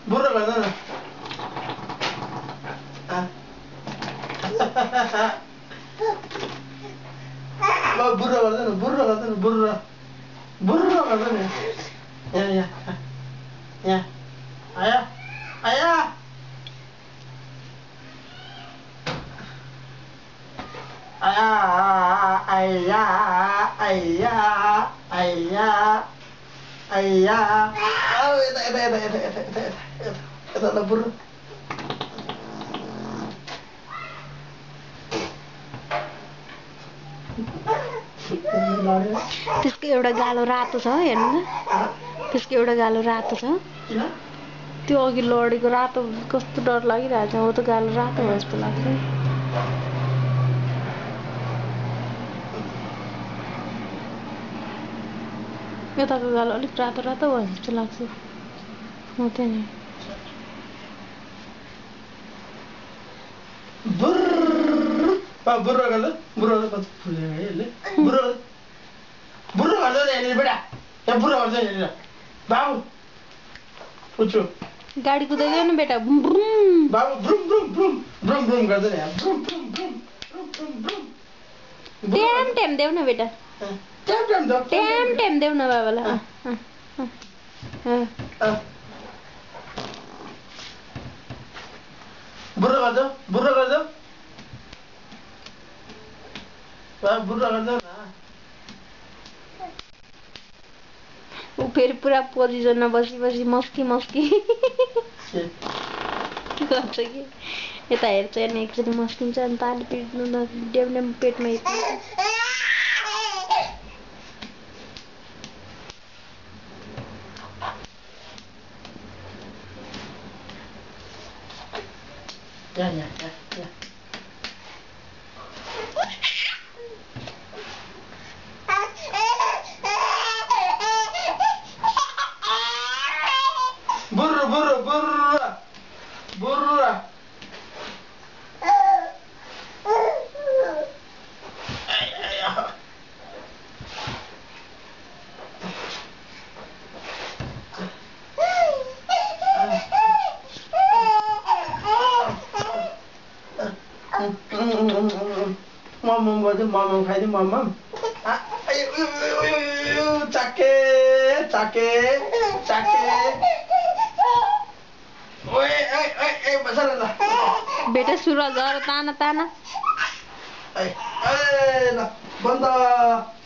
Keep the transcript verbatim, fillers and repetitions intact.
बुर्रो गर्दैन बुर्रो गर्दैन बुर्रो गर्दैन बुर्रो बुर्रो गर्दैन यहाँ यहाँ यहाँ आया आया आया आया आया आया आया यता यता यता यता यता यता यता यता बुर्रो त्यसको एउटा गालो रातो छ हेर्नु न त्यसको एउटा गालो रातो छ त्यो अघि लडेको रातो कस्तो डर लागिरहेछ हो त गालो रातो हो जस्तो लाग्छ यताको गालो अलिक रातो रातो भयो जस्तो लाग्छ म त्यहाँ नि बुर्रो गर्दा बुर्रो गर्दा फुल्यो है यसले बुर्रो बुर्रो गर्दा नि यहाँनिर बेटा यहाँ बुर्रो गर्छ यहाँनिर बाबु पुच्छु गाडी कुदाइदेऊ न बेटा बुम बाबु ब्रुम ब्रुम ब्रुम ब्रुम ब्रुम गर्छ नि यहाँ ब्रुम ब्रुम ब्रुम ब्रुम ब्रुम ट्याम ट्याम देऊ न बेटा ट्याम ट्याम देऊ ट्याम ट्याम देऊ न बाबालाई बुर्रो गर्छ बुर्रो गर्छ बुर्रो गर्छ न ऊ फेरि पुरा पोजिसनमा बसी बसी मस्की मस्की गर्छ कि यता हेर्छ अनि एकचोटि मस्किन्छ अनि ताली पिट्नु डेम डेम पेटमा हिर्छ यहाँ यहाँ यहाँ Burro, burro, burro, burro. Mom, mom, what the mom, mom, kind of mom, mom. Chake, chake, chake. बेटा सुरज ताना ताना बन्द